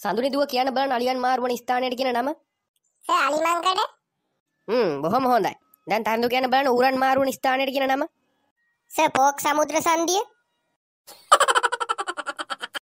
සඳුනි දුව කියන්න බලන්න අලියන් මාරුවන ස්ථානයට කියන නම. සර් අලිමංකඩ. බොහොම හොඳයි. දැන් තන්දු කියන්න බලන්න ඌරන් මාරුවන ස්ථානයට කියන නම. සර් පෝක් සමුද්‍ර සංදිය.